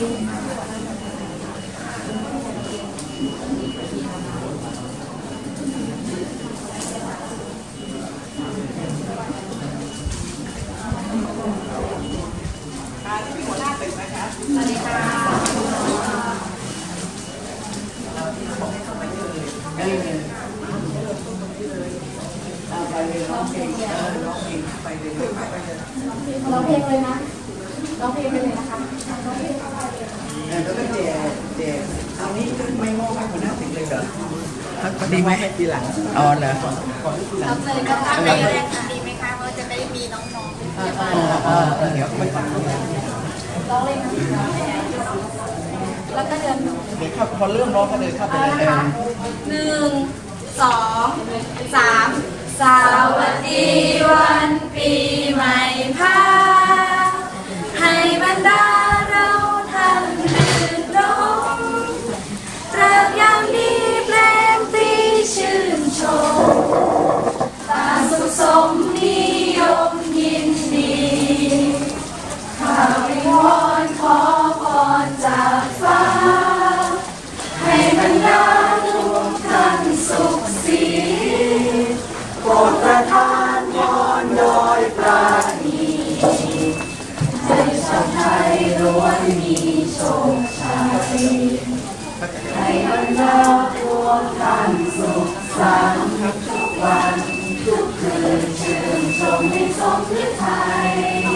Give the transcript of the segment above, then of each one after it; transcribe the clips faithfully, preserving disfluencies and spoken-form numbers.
ร้องเพลงเลยนะร้องเพลงไปเลยนะคะร้องเพลงแล้วก็เด็กเด็กเอานี้ไม่โง่ให้คนหน้าถึงเลยเหรอดีไหมทีหลังอ๋อเหรอร้องเลยก็ทำได้เลยดีไหมคะเพราะจะได้มีน้องๆเดี๋ยวไปฟังร้องเลยนะแล้วก็เดินเดี๋ยวพอเริ่มร้องก็เดินเข้าไปเลยหนึ่งสองสามสวัสดีวันปีใหม่พาให้บรรดาเราท่านรื่นรมเริกยามดีเพลงปรีชื่นชมตาสุขสมนิยมยินดีข้าวิงวอนขอพรจากฟ้าให้บรรดาทุกท่านสุขสีโปรดประทานพรโดยปราณีให้ชาวไทยล้วนมีโชคชัยให้บรรดาพวกท่านสุขสันต์ทุกวันทุกคืนชื่นชมในสมฤทัย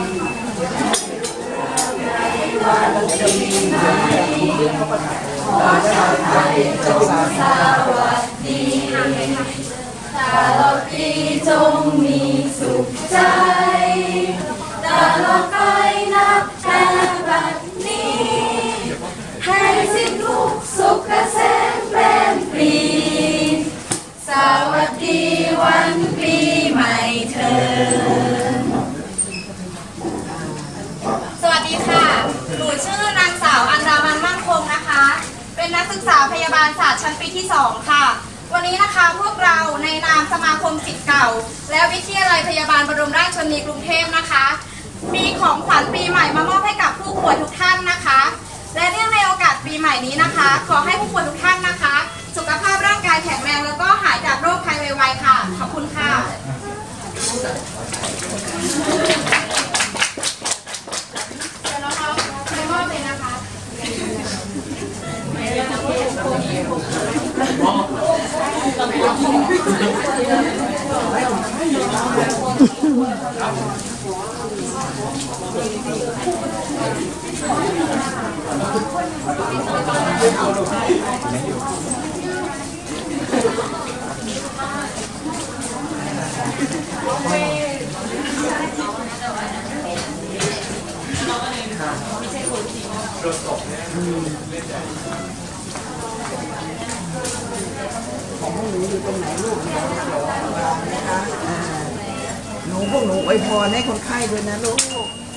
วันปีใหม่ขอชาวไทยจงสวัสดีตลอดปีจงมีสุขใจตลอดไปนับแต่บัดนี้ให้สิ้นทุกสุขเกษมเป็นปรีสวัสดีวันปีใหม่เถิดสวัสดีค่ะหนูชื่อนางสาวอัญรามันมั่งคงนะคะเป็นนักศึกษาพยาบาลศาสตร์ชั้นปีที่สองค่ะวันนี้นะคะพวกเราในนามสมาคมศิษย์เก่าและวิทยาลัยพยาบาลบรมราชชนนีกรุงเทพนะคะมีของขวัญปีใหม่มามอบให้กับผู้ป่วยทุกท่านนะคะและเนื่องในโอกาสปีใหม่นี้นะคะขอให้ผู้ป่วยทุกท่านนะคะสุขภาพร่างกายแข็งแรงแล้วก็หายจากโรคภัยไวๆค่ะขอบคุณค่ะเดี๋ยวเราเอาไปมอบเลยนะคะของพวกหนูอยู่ตรงไหนลูกนะคะหนูพวกหนูอวยพรให้คนไข้ด้วยนะลูก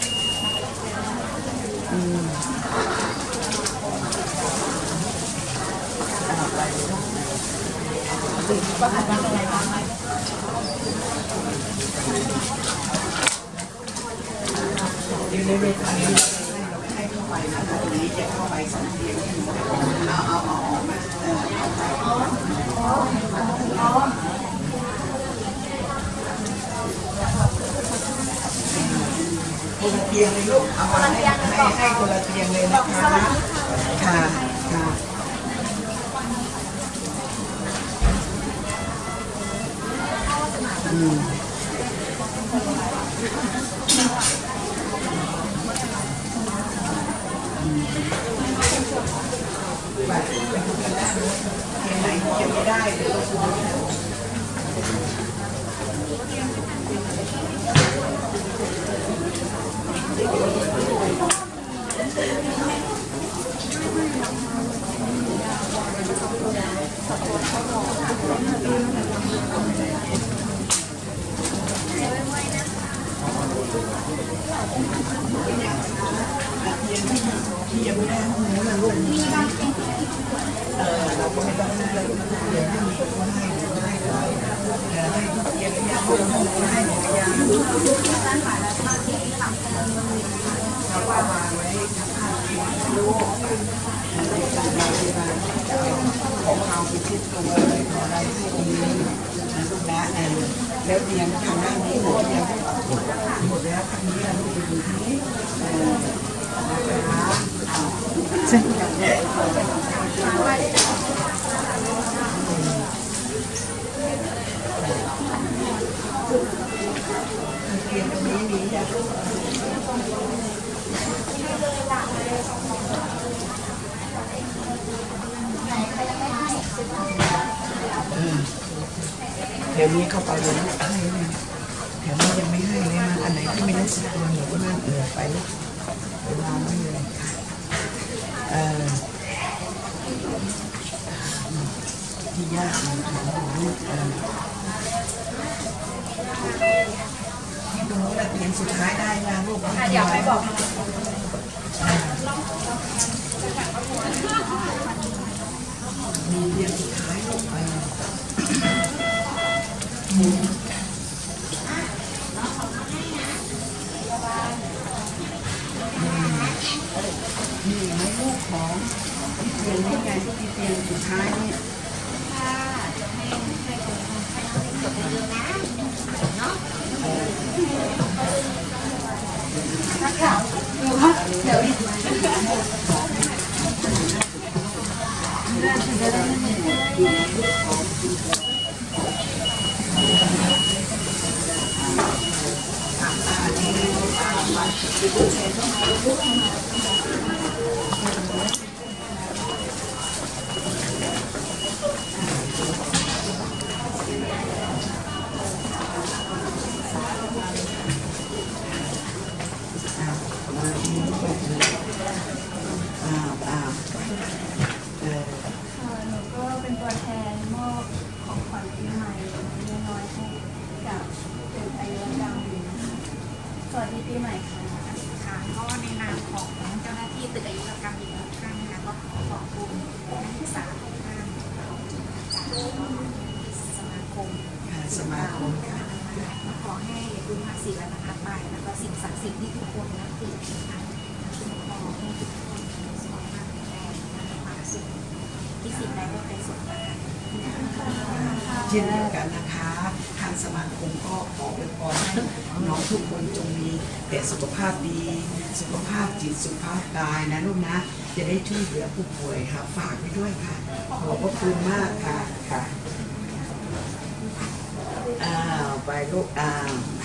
อยู่ในเวทีนี้เราให้เข้าไปนะตรงนี้จะเข้าไปสังเกตเอาเอาเอาออกมาคนละเตียงเลยลูกเอามาให้ให้ให้คนละเตียงเลยนะคะค่ะค่ะอืมแบบเป็นคนกันได้เตียงไหนเก็บไม่ได้เดี๋ยวเราคุยที่ยังไม่ได้ห้องนู้นนะลูกเออเราก็ไม่ต้องนั่งเลยเดี๋ยวให้มีคนให้หรือไม่ให้เลยเดี๋ยวให้เกียรติยาห้องนู้นให้หรือยังเขาก็วางไว้ทั้งห้าลูกในการโรงพยาบาลจะเอาของเราไปเช็ดตัวเลยขออะไรให้ดีนะลูกนะแล้วเตียงทางด้านนี้หมดแล้วหมดแล้วครั้งนี้ลูกไปดูที่นี่นะคะเตียงตรงนี้มีอ่ะเดี๋ยวนี้เข้าไปเลยให้เลยแถวนี้ยังไม่ให้เลยนะอันไหนที่ไม่ได้สิบตัวหนูก็นั่งเอือไปลูกเวลาไม่เลยค่ะเออที่ยากของของลูกเออที่ตรงนู้นเตียงสุดท้ายได้นะลูกเดี๋ยวไปบอกมีเตียงสุดท้ายลูกไปนี่ไหมลูกของเตียงนี่ไงที่เตียงสุดท้ายนี่ค่ะให้ให้คนให้กดเยอะนะเนาะนักข่าวดูว่าเดี๋ยวหนูก็เป็นตัวแทนมอบของขวัญปีใหม่น้อยๆให้กับตึกอายุรกรรมสวัสดีปีใหม่ค่ะค่ะก็ในนามของเจ้าหน้าที่ตึกอายุรกรรมอีกครั้งนะคะก็ขอขอบคุณนักศึกษาทุกท่านจากสมาคมสมาคมค่ะขอให้คุณพาศีและนะคะไปแล้วก็สิ่งศักดิ์สิทธิ์ที่ทุกคนนับถือนะคะขอให้ทุกคนสุขภาพแข็งแรงนะคะความสุขที่สิ่งใดก็เป็นสุขภาพเช่นเดียวกันนะคะทางสมาคมก็ขออวยพรให้น้องทุกคนจงมีแต่สุขภาพดีสุขภาพจิตสุขภาพกายนะลูกนะจะได้ช่วยเหลือผู้ป่วยค่ะฝากไว้ด้วยค่ะขอบพระคุณมากค่ะค่ะอ้าวไปลูกอ้าว